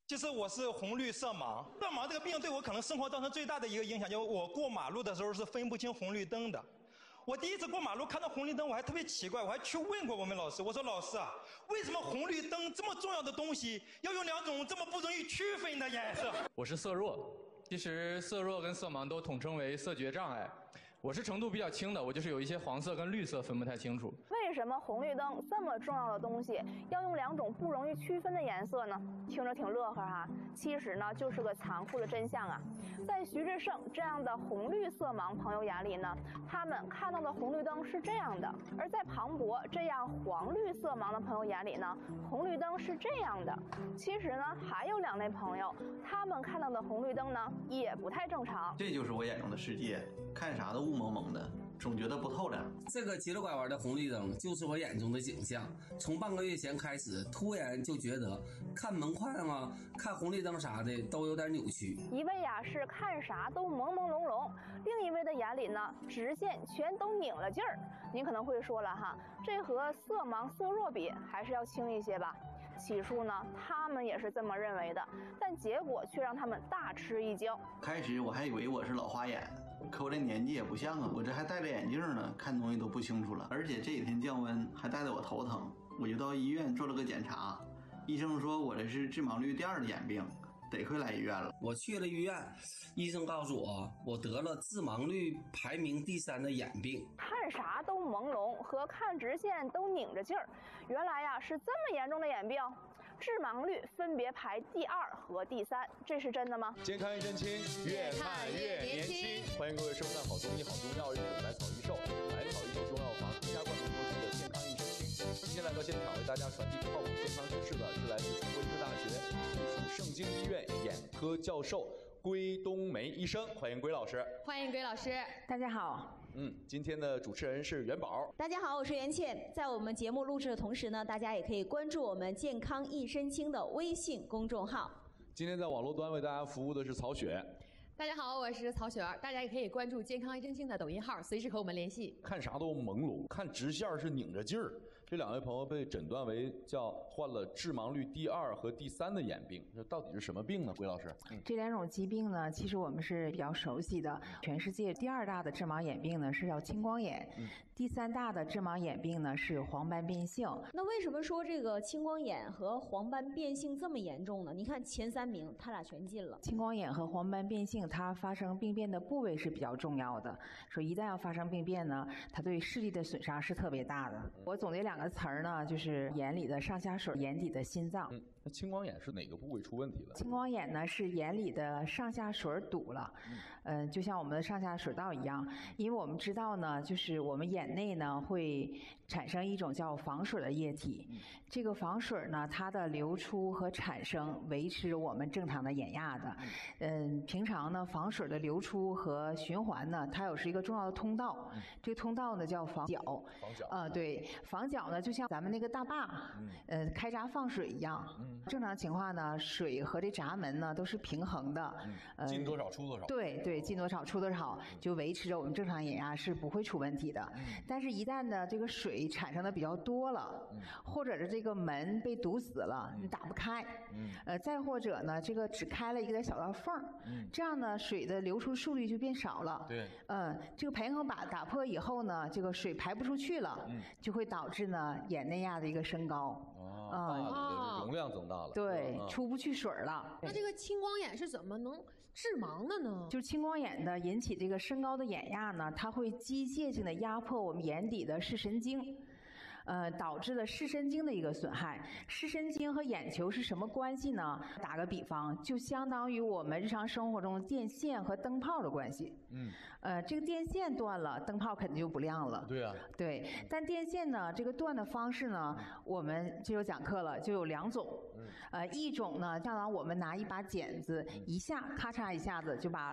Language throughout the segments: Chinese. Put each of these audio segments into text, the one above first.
其实我是红绿色盲，色盲这个病对我可能生活造成最大的一个影响，就是我过马路的时候是分不清红绿灯的。我第一次过马路看到红绿灯，我还特别奇怪，我还去问过我们老师，我说老师啊，为什么红绿灯这么重要的东西要用两种这么不容易区分的颜色？ 我是色弱，其实色弱跟色盲都统称为色觉障碍。我是程度比较轻的，我就是有一些黄色跟绿色分不太清楚。 为什么红绿灯这么重要的东西要用两种不容易区分的颜色呢？听着挺乐呵哈，其实呢就是个残酷的真相啊。在徐志胜这样的红绿色盲朋友眼里呢，他们看到的红绿灯是这样的；而在庞博这样黄绿色盲的朋友眼里呢，红绿灯是这样的。其实呢，还有两类朋友，他们看到的红绿灯呢也不太正常。 这就是我眼中的世界，看啥都雾蒙蒙的，总觉得不透亮。 这个急了拐弯的红绿灯就是我眼中的景象。从半个月前开始，突然就觉得看门框啊、看红绿灯啥的都有点扭曲。 一位呀是看啥都朦朦胧胧，另一位的眼里呢，直线全都拧了劲儿。您可能会说了哈，这和色盲色弱比还是要轻一些吧？起初呢，他们也是这么认为的，但结果却让他们大吃一惊。 开始我还以为我是老花眼，可我这年纪也不像啊，我这还戴着眼镜呢，看东西都不清楚了。而且这几天降温还带得我头疼，我就到医院做了个检查，医生说我这是致盲率第2的眼病，得亏来医院了。 我去了医院，医生告诉我，我得了致盲率排名第3的眼病。 看啥都朦胧和看直线都拧着劲儿，原来呀是这么严重的眼病，致盲率分别排第2和第3，这是真的吗？ 健康一身轻，越看越年轻。欢迎各位收看好中医好中药日本百草预售，百草预售中药房独家冠名播出的健康一身轻。今天来到现场为大家传递靠谱健康知识的是来自中国医科大学附属盛京医院眼科教授归冬梅医生，欢迎归老师。 欢迎归老师。 大家好。 今天的主持人是元宝。 大家好，我是袁倩。在我们节目录制的同时呢，大家也可以关注我们健康一身轻的微信公众号。 今天在网络端为大家服务的是曹雪。 大家好，我是曹雪儿，大家也可以关注健康一身轻的抖音号，随时和我们联系。 看啥都朦胧，看直线是拧着劲儿。这两位朋友被诊断为患了致盲率第2和第3的眼病，这到底是什么病呢？归老师， 这两种疾病呢，其实我们是比较熟悉的。全世界第2大的致盲眼病呢是叫青光眼，第3大的致盲眼病呢是黄斑变性。 那为什么说这个青光眼和黄斑变性这么严重呢？你看前3名，他俩全进了。 青光眼和黄斑变性，它发生病变的部位是比较重要的。说一旦要发生病变呢，它对视力的损伤是特别大的。我总结2个词儿呢，就是眼里的上下水，眼底的心脏。 那青光眼是哪个部位出问题了？ 青光眼呢是眼里的上下水堵了，就像我们的上下水道一样。因为我们知道呢，就是我们眼内呢会产生一种叫房水的液体，这个房水呢，它的流出和产生维持我们正常的眼压的。平常呢，房水的流出和循环呢，它是一个重要的通道。这个通道呢叫房角。 房角。 对，房角呢就像咱们那个大坝，开闸放水一样。正常情况呢，水和这闸门呢都是平衡的。 进多少出多少。 对，进多少出多少，就维持着我们正常眼压是不会出问题的。但是，一旦呢这个水产生的比较多了，或者是这个门被堵死了，你打不开。再或者呢，这个只开了一个小道缝，这样呢，水的流出速率就变少了。 对， 这个平衡把打破以后呢，这个水排不出去了，就会导致呢眼内压的一个升高。 容量增大了。 对，出不去水了。 那这个青光眼是怎么能致盲的呢？ 就是青光眼的引起这个升高的眼压呢，它会机械性的压迫我们眼底的视神经。导致了视神经的一个损害。视神经和眼球是什么关系呢？打个比方，就相当于我们日常生活中电线和灯泡的关系。这个电线断了，灯泡肯定就不亮了。 对啊。 对，但电线呢，这个断的方式呢，我们就有讲课了，就有2种。一种呢，像我们拿一把剪子，一下咔嚓一下子就把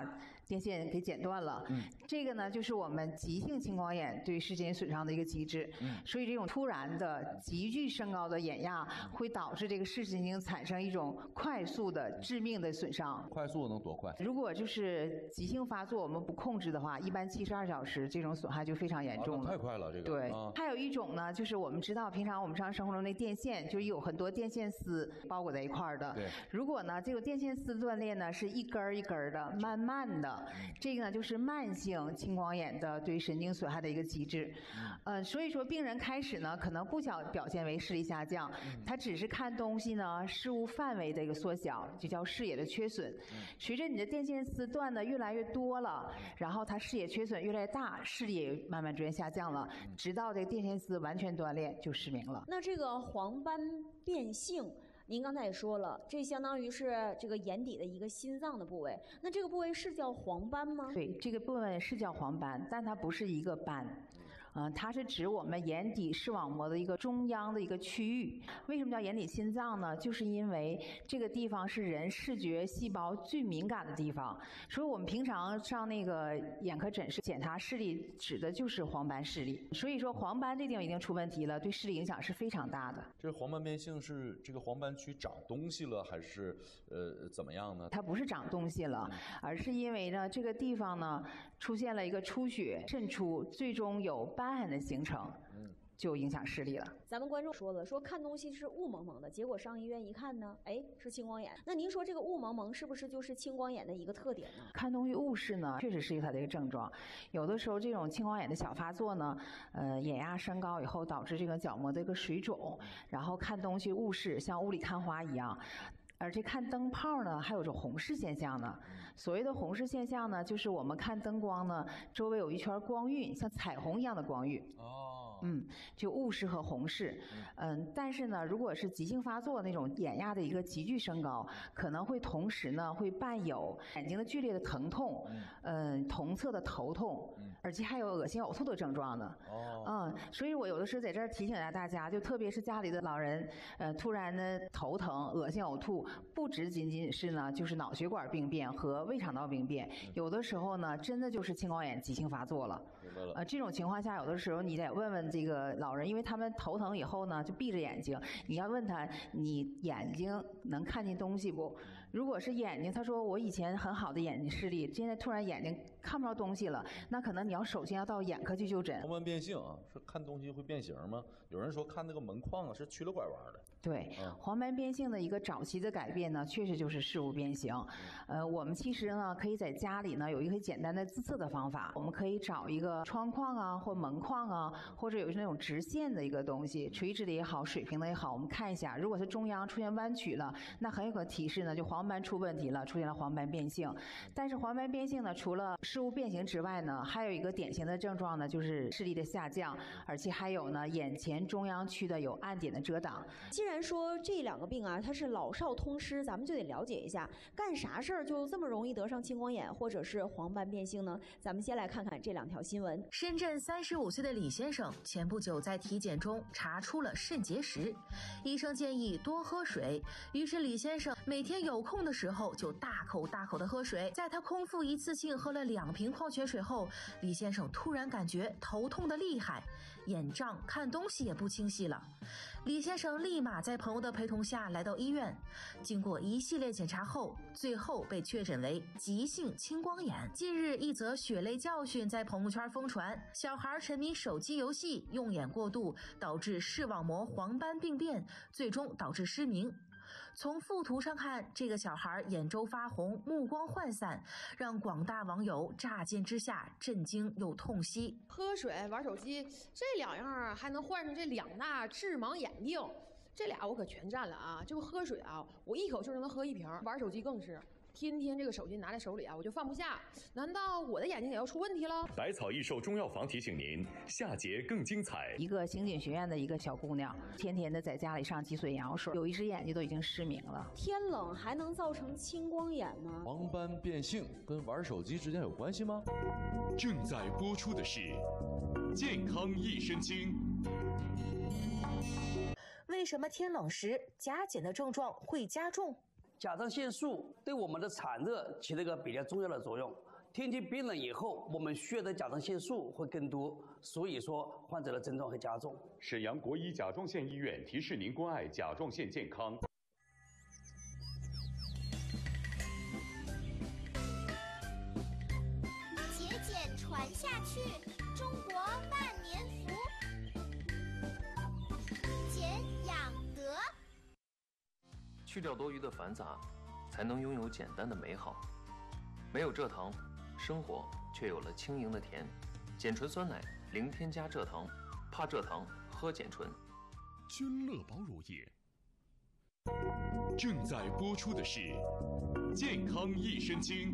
电线给剪断了。这个呢就是我们急性青光眼对视神经损伤的一个机制。所以这种突然的急剧升高的眼压会导致这个视神经产生一种快速的致命的损伤。 快速能多快？ 如果就是急性发作，我们不控制的话，一般72小时这种损害就非常严重了。 太快了，这个。 对。还有一种呢，就是我们知道平常我们日常生活中那电线就有很多电线丝包裹在一块儿的。 对。 如果呢这个电线丝断裂呢是一根儿一根儿的，慢慢的，这个呢就是慢性青光眼的对神经损害的一个机制。所以说病人开始呢可能不表现为视力下降，他只是看东西呢视物范围的一个缩小，就叫视野的缺损。随着你的电线丝断的越来越多了，然后它视野缺损越来越大，视力也慢慢逐渐下降了，直到这个电线丝完全断裂就失明了。 那这个黄斑变性，您刚才也说了，这相当于是这个眼底的一个心脏的部位，那这个部位是叫黄斑吗？ 对，这个部位是叫黄斑，但它不是一个斑。它是指我们眼底视网膜的一个中央的一个区域。为什么叫眼底心脏呢？就是因为这个地方是人视觉细胞最敏感的地方。所以我们平常上那个眼科诊室检查视力，指的就是黄斑视力。所以说黄斑这地方已经出问题了，对视力影响是非常大的。 这黄斑变性是这个黄斑区长东西了，还是怎么样呢？ 它不是长东西了，而是因为呢这个地方呢出现了一个出血渗出，最终有斑痕的形成，就影响视力了。 咱们观众说了，说看东西是雾蒙蒙的，结果上医院一看呢，哎，是青光眼。那您说这个雾蒙蒙是不是就是青光眼的一个特点呢？ 看东西雾视呢，确实是它的一个症状。有的时候这种青光眼的小发作呢，眼压升高以后导致这个角膜的一个水肿，然后看东西雾视，像雾里看花一样。而且看灯泡呢，还有种红视现象呢。所谓的红视现象呢，就是我们看灯光呢，周围有一圈光晕，像彩虹一样的光晕。就雾视和红视。但是呢，如果是急性发作那种眼压的一个急剧升高，可能会同时呢会伴有眼睛的剧烈的疼痛，同侧的头痛，而且还有恶心呕吐的症状呢。所以我有的时候在这儿提醒一下大家，就特别是家里的老人，突然的头疼、恶心呕吐，不仅仅是呢就是脑血管病变和胃肠道病变，有的时候呢真的就是青光眼急性发作了。这种情况下，有的时候你得问问这个老人，因为他们头疼以后呢就闭着眼睛，你要问他你眼睛能看见东西不？如果是眼睛，他说我以前很好的眼睛视力，现在突然眼睛看不着东西了，那可能你要首先要到眼科去就诊。 黄斑变性啊，是看东西会变形吗？有人说看那个门框啊是曲了拐弯的。 对，黄斑变性的一个早期的改变呢，确实就是视物变形。我们其实呢，可以在家里呢有一个简单的自测的方法，我们可以找一个窗框啊，或门框啊，或者有那种直线的一个东西，垂直的也好，水平的也好，我们看一下，如果是中央出现弯曲了，那很有可能提示呢，就黄斑出问题了，出现了黄斑变性。但是黄斑变性呢，除了视物变形之外呢，还有一个典型的症状呢，就是视力的下降，而且还有呢，眼前中央区的有暗点的遮挡。 既然说这两个病啊，它是老少通吃，咱们就得了解一下，干啥事儿就这么容易得上青光眼或者是黄斑变性呢？咱们先来看看这两条新闻。 深圳35岁的李先生前不久在体检中查出了肾结石，医生建议多喝水，于是李先生每天有空的时候就大口大口的喝水。在他空腹一次性喝了2瓶矿泉水后，李先生突然感觉头痛的厉害，眼胀，看东西也不清晰了。李先生立马在朋友的陪同下来到医院，经过一系列检查后，最后被确诊为急性青光眼。近日，一则血泪教训在朋友圈疯传，小孩沉迷手机游戏，用眼过度，导致视网膜黄斑病变，最终导致失明。从附图上看，这个小孩眼周发红，目光涣散，让广大网友乍见之下震惊又痛惜。 喝水、玩手机这两样还能患上这2大致盲眼病，这俩我可全占了啊！就喝水啊，我一口气就能喝1瓶；玩手机更是。天天这个手机拿在手里啊，我就放不下。难道我的眼睛也要出问题了？ 百草益寿中药房提醒您，下节更精彩。 一个刑警学院的一个小姑娘，天天的在家里上脊髓眼药水，有一只眼睛都已经失明了。 天冷还能造成青光眼吗？ 黄斑变性跟玩手机之间有关系吗？ 正在播出的是《健康益生菌》。 为什么天冷时甲减的症状会加重？ 甲状腺素对我们的产热起了一个比较重要的作用。 天气变冷以后，我们需要的甲状腺素会更多，所以说患者的症状会加重。 沈阳国医甲状腺医院提示您关爱甲状腺健康。 节俭传下去，中国万年福。俭养德， 去掉多余的繁杂，才能拥有简单的美好。没有蔗糖，生活却有了轻盈的甜。碱醇酸奶零添加蔗糖，怕蔗糖喝碱醇。 君乐宝乳业正在播出的是《健康益生菌》。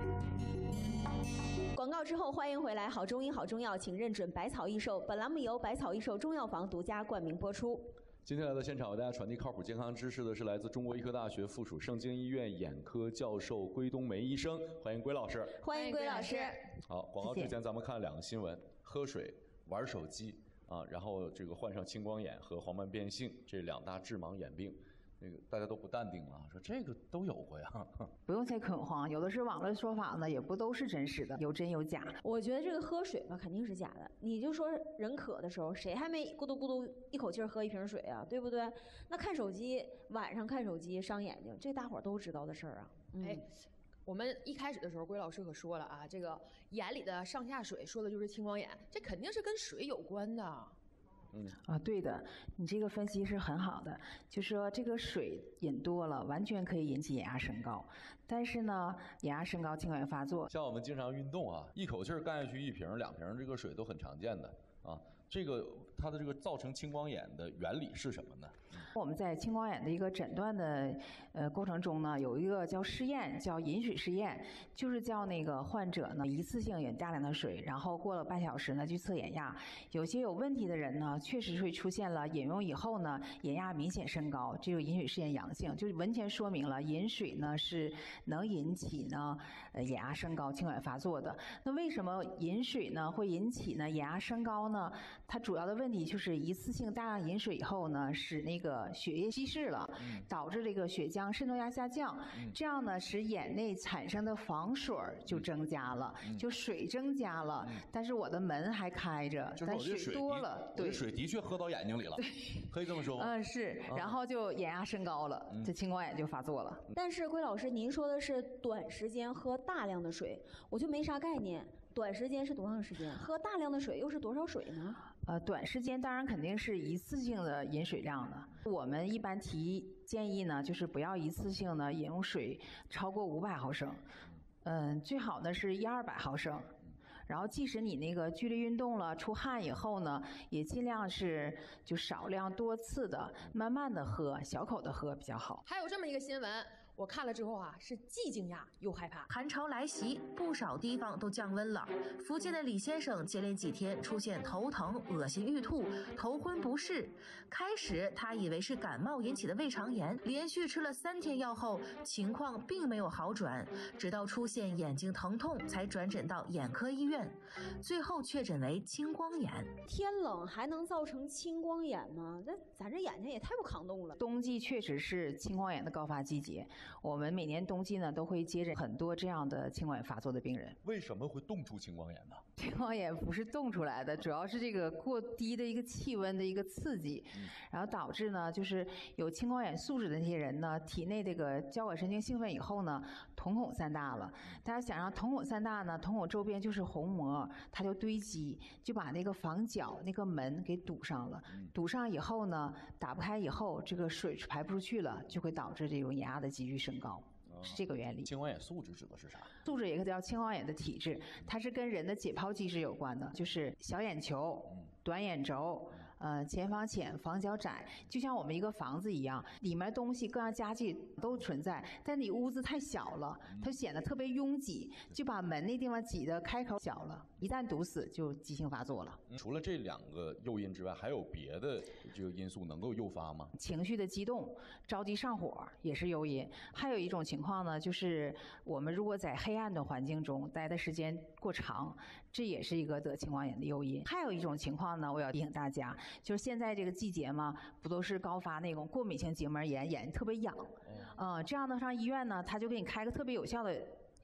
广告之后，欢迎回来，好中医好中药，请认准百草益寿。本栏目由百草益寿中药房独家冠名播出。 今天来到现场为大家传递靠谱健康知识的是来自中国医科大学附属盛京医院眼科教授归冬梅医生，欢迎归老师。 欢迎归老师。 好，广告之前咱们看两个新闻：喝水、玩手机啊，然后这个患上青光眼和黄斑变性这2大致盲眼病。那个大家都不淡定了，说这个都有过呀。 不用太恐慌，有的是网络说法呢，也不都是真实的，有真有假。 我觉得这个喝水吧，肯定是假的。你就说人渴的时候，谁还没咕嘟咕嘟一口气喝一瓶水啊，对不对？那看手机，晚上看手机伤眼睛，这大伙儿都知道的事儿啊。 哎，我们一开始的时候，归老师可说了啊，这个眼里的上下水说的就是青光眼，这肯定是跟水有关的。 对的，你这个分析是很好的，就说这个水饮多了，完全可以引起眼压升高，但是呢，眼压升高，青光眼发作。 像我们经常运动啊，一口气儿干下去1瓶2瓶这个水都很常见的啊。这个它的这个造成青光眼的原理是什么呢？ 我们在青光眼的一个诊断的过程中呢，有一个叫试验，叫饮水试验，就是叫那个患者呢一次性饮大量的水，然后过了半小时呢去测眼压。有些有问题的人呢，确实会出现了饮用以后呢眼压明显升高，这个饮水试验阳性，就完全说明了饮水呢是能引起呢眼压升高、青光眼发作的。那为什么饮水呢会引起呢眼压升高呢？它主要的问题就是一次性大量饮水以后呢，使那个血液稀释了，导致这个血浆渗透压下降，这样呢使眼内产生的房水就增加了，就水增加了，但是我的门还开着，但水多了， 对，水的确喝到眼睛里了，可以这么说吗？ 是，然后就眼压升高了，这青光眼就发作了。 但是归老师，您说的是短时间喝大量的水，我就没啥概念。短时间是多长时间？喝大量的水又是多少水呢？ 短时间当然肯定是一次性的饮水量的。我们一般建议呢，就是不要一次性的饮用水超过500毫升，最好呢是100-200毫升。然后即使你那个剧烈运动了、出汗以后呢，也尽量是就少量多次的、慢慢的喝、小口的喝比较好。 还有这么一个新闻。我看了之后啊，是既惊讶又害怕。 寒潮来袭，不少地方都降温了。福建的李先生接连几天出现头疼、恶心欲吐、头昏不适。开始他以为是感冒引起的胃肠炎，连续吃了3天药后，情况并没有好转，直到出现眼睛疼痛，才转诊到眼科医院，最后确诊为青光眼。 天冷还能造成青光眼吗？那咱这眼睛也太不抗冻了。 冬季确实是青光眼的高发季节。我们每年冬季呢都会接诊很多这样的青光眼发作的病人。 为什么会冻出青光眼呢？ 青光眼不是冻出来的，主要是这个过低的一个气温的一个刺激，然后导致呢就是有青光眼素质的那些人呢，体内这个交感神经兴奋以后呢，瞳孔散大了。大家想让瞳孔散大呢，瞳孔周边就是虹膜，它就堆积，就把那个房角那个门给堵上了。堵上以后呢，打不开以后，这个水排不出去了，就会导致这种眼压的急剧升高，是这个原理。 青光眼素质指的是啥？ 素质也叫青光眼的体质，它是跟人的解剖机制有关的，就是小眼球、短眼轴。前房浅，房角窄，就像我们一个房子一样，里面东西各样家具都存在，但你屋子太小了，它显得特别拥挤，就把门那地方挤得开口小了，一旦堵死就急性发作了。 除了这2个诱因之外，还有别的这个因素能够诱发吗？ 情绪的激动、着急上火也是诱因。还有一种情况呢，就是我们如果在黑暗的环境中待的时间过长，这也是一个得青光眼的诱因。还有一种情况呢，我要提醒大家，就是现在这个季节嘛，不都是高发那种过敏性结膜炎，眼特别痒，这样的上医院呢，他就给你开个特别有效的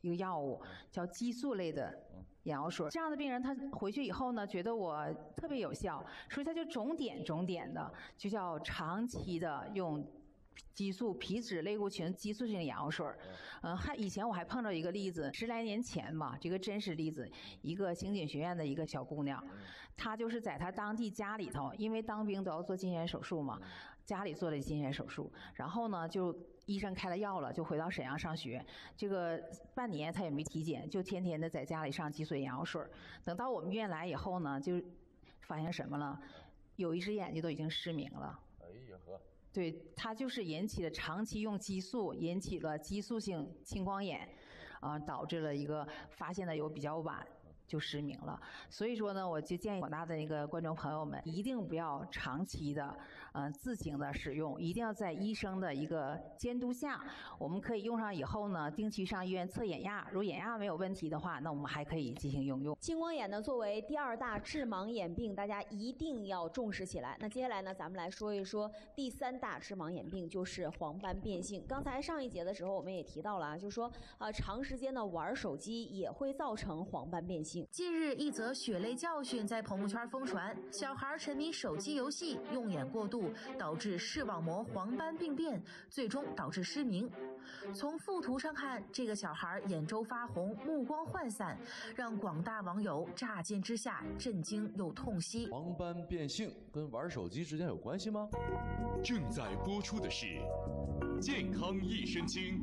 一个药物，叫激素类的眼药水。这样的病人他回去以后呢，觉得我特别有效，所以他就种点的，就叫长期的用激素皮质类固醇激素性眼药水。以前我还碰到一个例子，10来年前吧，这个真实例子，一个刑警学院的一个小姑娘，她就是在她当地家里头，因为当兵都要做近视眼手术嘛，家里做了近视眼手术，然后呢就医生开了药了，就回到沈阳上学。这个半年她也没体检，就天天的在家里上激素眼药水。等到我们医院来以后呢，就发现什么了？有一只眼睛都已经失明了。 哎呀呵。 对，它就是引起了长期用激素，引起了激素性青光眼，导致了一个发现的有比较晚，就失明了。所以说呢，我就建议广大的那个观众朋友们，一定不要长期的自行的使用，一定要在医生的一个监督下。我们可以用上以后呢，定期上医院测眼压，如果眼压没有问题的话，那我们还可以进行应用。 青光眼呢，作为第2大致盲眼病，大家一定要重视起来。那接下来呢，咱们来说一说第3大致盲眼病，就是黄斑变性。刚才上一节的时候我们也提到了啊，就是说长时间的玩手机也会造成黄斑变性。 近日，一则血泪教训在朋友圈疯传，小孩沉迷手机游戏，用眼过度，导致视网膜黄斑病变，最终导致失明。从附图上看，这个小孩眼周发红，目光涣散，让广大网友乍见之下震惊又痛惜。 黄斑变性跟玩手机之间有关系吗？ 正在播出的是《健康益生菌》。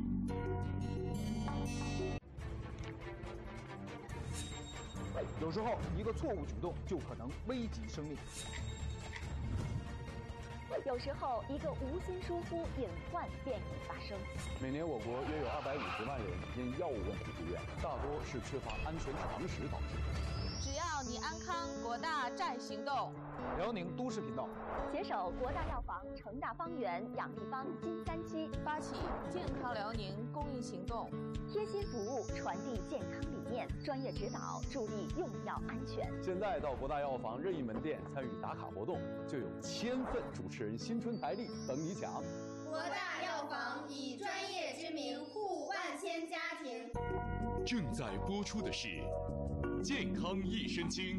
有时候一个错误举动就可能危及生命。 有时候一个无心疏忽，隐患便已发生。 每年我国约有250万人因药物问题住院，大多是缺乏安全常识导致。 只要你安康，国大站行动。 辽宁都市频道携手国大药房、成大方圆、养力坊、金3期发起健康辽宁公益行动， 贴心服务，传递健康理念，专业指导，助力用药安全。 现在到国大药房任意门店参与打卡活动，就有1000份主持人新春台历等你抢。 国大药房以专业之名护万千家庭。 正在播出的是《健康益生菌》。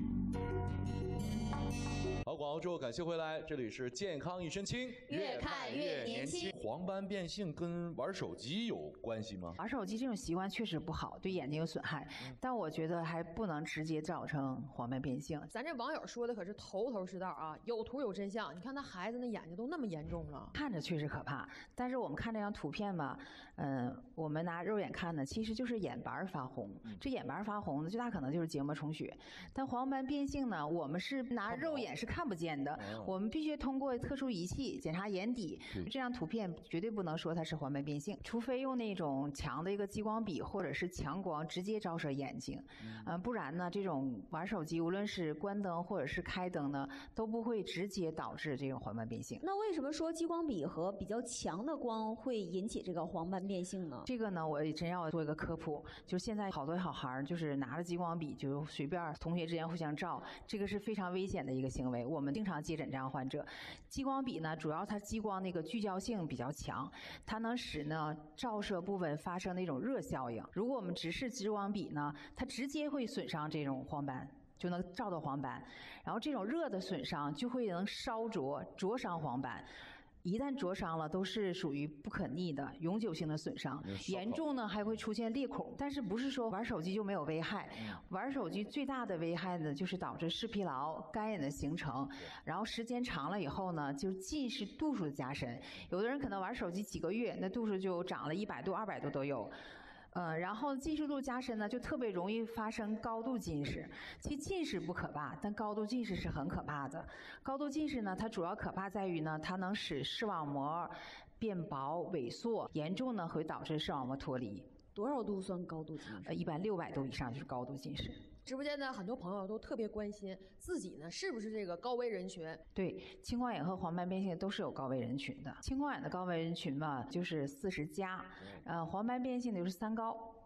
好，广告之后感谢回来，这里是健康益生菌， 越看越年轻。 黄斑变性跟玩手机有关系吗？ 玩手机这种习惯确实不好，对眼睛有损害，但我觉得还不能直接造成黄斑变性。 咱这网友说的可是头头是道啊，有图有真相。你看他孩子那眼睛都那么严重了， 看着确实可怕。但是我们看这张图片吧，我们拿肉眼看呢，其实就是眼白发红。这眼白发红的最大可能就是结膜充血，但黄斑变性呢，我们是拿肉眼是看不见的，我们必须通过特殊仪器检查眼底。这张图片绝对不能说它是黄斑变性，除非用那种强的一个激光笔或者是强光直接照射眼睛，不然呢，这种玩手机无论是关灯或者是开灯呢，都不会直接导致这种黄斑变性。 那为什么说激光笔和比较强的光会引起这个黄斑变性呢？ 这个呢，我也真要做一个科普，就是现在好多小孩就是拿着激光笔就随便同学之间互相照，这个是非常危险的一个行为。我们经常接诊这样患者。激光笔呢，主要它激光那个聚焦性比较强，它能使呢照射部分发生那种热效应。如果我们直视激光笔呢，它直接会损伤这种黄斑，就能照到黄斑，然后这种热的损伤就会能烧灼伤黄斑。一旦灼伤了，都是属于不可逆的永久性的损伤，严重呢还会出现裂孔。但是不是说玩手机就没有危害？玩手机最大的危害呢，就是导致视疲劳、干眼的形成，然后时间长了以后呢，就是近视度数的加深。有的人可能玩手机几个月，那度数就长了100度、200度都有。然后近视度加深呢，就特别容易发生高度近视。其实近视不可怕，但高度近视是很可怕的。高度近视呢，它主要可怕在于呢，它能使视网膜变薄、萎缩，严重呢会导致视网膜脱离。 多少度算高度近视？ 一般600度以上就是高度近视。 直播间的很多朋友都特别关心自己呢是不是这个高危人群。 对，青光眼和黄斑变性都是有高危人群的。青光眼的高危人群嘛，就是40+，黄斑变性的就是3高。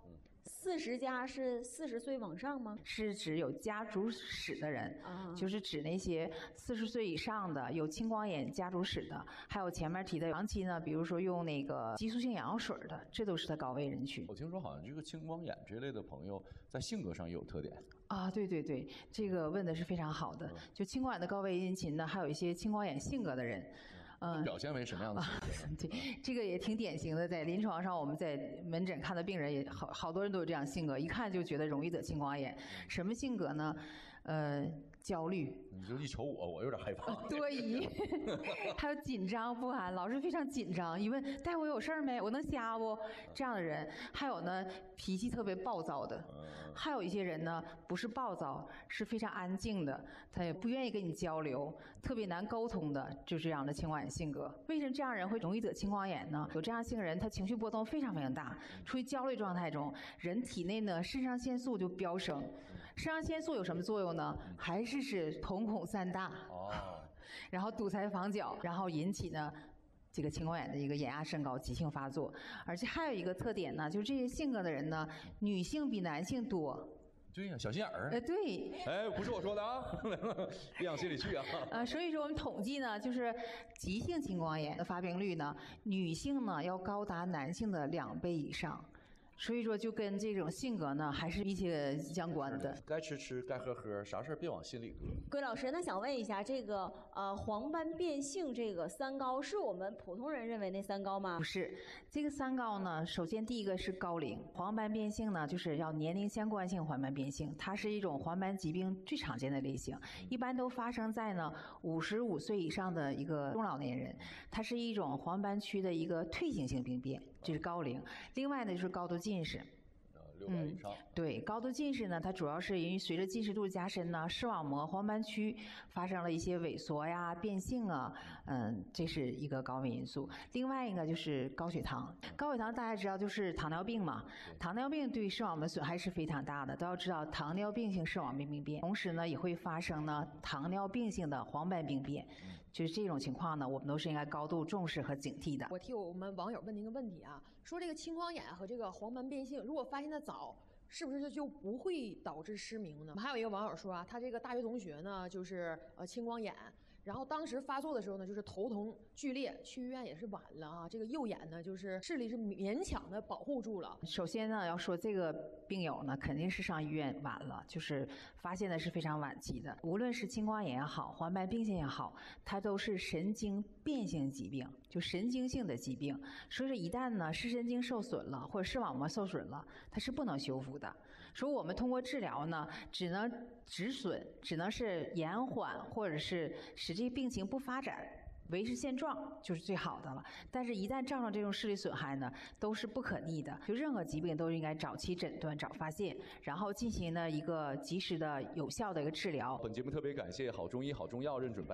40加是40岁往上吗？ 是指有家族史的人，就是指那些40岁以上的有青光眼家族史的，还有前面提的长期呢，比如说用那个激素性眼药水的，这都是它高危人群。 我听说好像这个青光眼这类的朋友在性格上也有特点。 啊，对对对，这个问的是非常好的。就青光眼的高危人群呢，还有一些青光眼性格的人。 表现为什么样的性格呢？ 对，这个也挺典型的，在临床上我们在门诊看的病人也好多人都有这样性格，一看就觉得容易得青光眼。什么性格呢？焦虑。 你就一瞅我有点害怕。 多疑，还有紧张不安，老是非常紧张。一问大夫我有事儿没？我能瞎不？这样的人，还有呢脾气特别暴躁的，还有一些人呢不是暴躁，是非常安静的，他也不愿意跟你交流，特别难沟通的，就这样的青光眼性格。为什么这样人会容易得青光眼呢？有这样性格人，他情绪波动非常非常大，处于焦虑状态中，人体内呢肾上腺素就飙升。肾上腺素有什么作用呢？还是瞳孔散大，然后堵塞房角，然后引起呢这个青光眼的一个眼压升高、急性发作。而且还有一个特点呢，就是这些性格的人呢，女性比男性多。 对呀，小心眼儿。 对。 哎，不是我说的啊，别往心里去啊。 所以说我们统计呢，就是急性青光眼的发病率呢，女性呢要高达男性的2倍以上。所以说，就跟这种性格呢，还是密切相关的。 该吃吃，该喝喝，啥事儿别往心里搁。 桂老师，那想问一下，这个黄斑变性这个3高是我们普通人认为那3高吗？ 不是，这个3高呢，首先第一个是高龄。黄斑变性呢，就是要年龄相关性黄斑变性，它是一种黄斑疾病最常见的类型，一般都发生在呢55岁以上的一个中老年人。它是一种黄斑区的一个退行性病变，这是高龄。另外呢，就是高度近视。 600以上。 对，高度近视呢，它主要是因为随着近视度加深呢，视网膜黄斑区发生了一些萎缩呀、变性啊，这是一个高危因素。另外一个就是高血糖，高血糖大家知道就是糖尿病嘛，糖尿病对视网膜损害是非常大的，都要知道糖尿病性视网膜病变，同时呢也会发生呢糖尿病性的黄斑病变。就是这种情况呢，我们都是应该高度重视和警惕的。 我替我们网友问您个问题啊，说这个青光眼和这个黄斑变性，如果发现的早，是不是就不会导致失明呢？还有一个网友说啊，他这个大学同学呢，就是青光眼，然后当时发作的时候呢，就是头疼剧烈，去医院也是晚了啊。这个右眼呢，就是视力是勉强的保护住了。 首先呢，要说这个病友呢，肯定是上医院晚了，就是发现的是非常晚期的。无论是青光眼也好，黄斑变性也好，它都是神经变性疾病，就神经性的疾病。所以说，一旦呢视神经受损了，或者视网膜受损了，它是不能修复的。所以我们通过治疗呢，只能止损，只能是延缓，或者是使这病情不发展，维持现状就是最好的了。但是，一旦造成这种视力损害呢，都是不可逆的。就任何疾病都应该早期诊断、早发现，然后进行呢一个及时的、有效的一个治疗。 本节目特别感谢好中医好中药认准